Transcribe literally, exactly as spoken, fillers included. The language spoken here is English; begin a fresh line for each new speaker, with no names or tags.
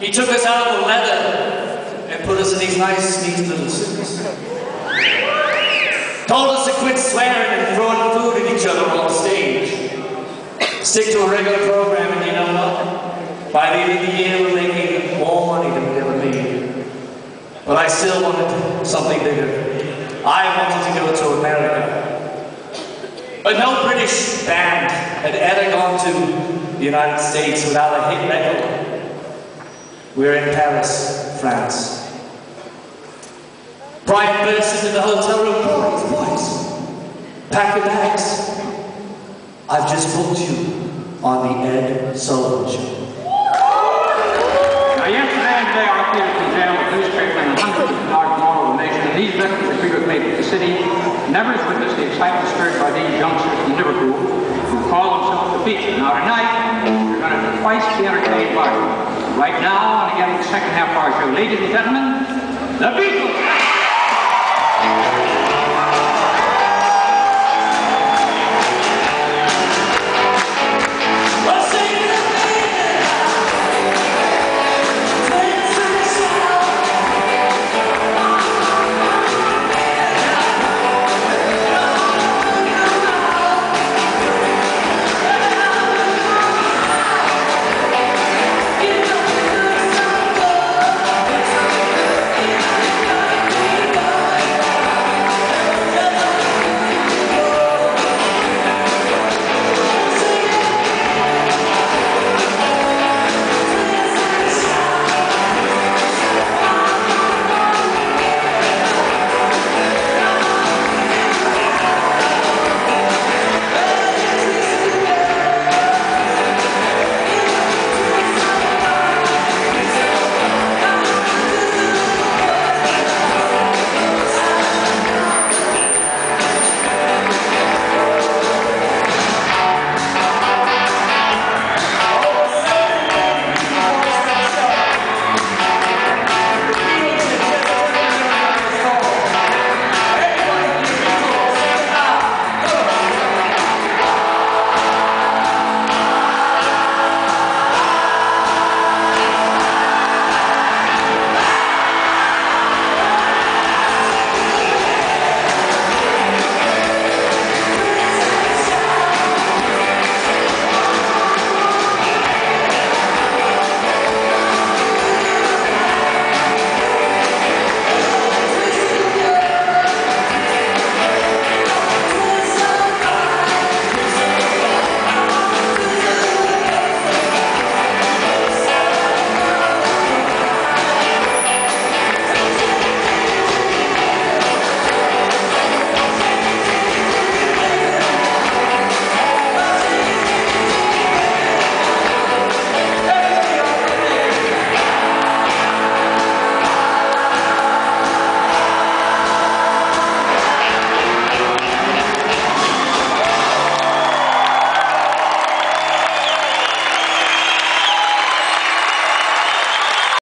He took us out of the leather and put us in these nice, neat little suits. Told us to quit swearing and throwing food at each other on stage. Stick to a regular program, and you know what? By the end of the year, we're making more money than we ever made. But I still wanted something bigger. I wanted to go to America. But no British band had ever gone to the United States without a hit record. We're in Paris, France. Brian bursts into the hotel room. Boys, boys, pack your bags. I've just booked you on the Ed Sullivan Show.
Now, yesterday and today, our theater contained with newspapers and hundreds of dogs from all over the nation, and these veterans of freedom made the city never has witnessed the excitement stirred by these youngsters from Liverpool who call themselves the Beatles. Now, tonight, you're going to twice be entertained by them. Right now, and again, the second half of our show, ladies and gentlemen, the Beatles!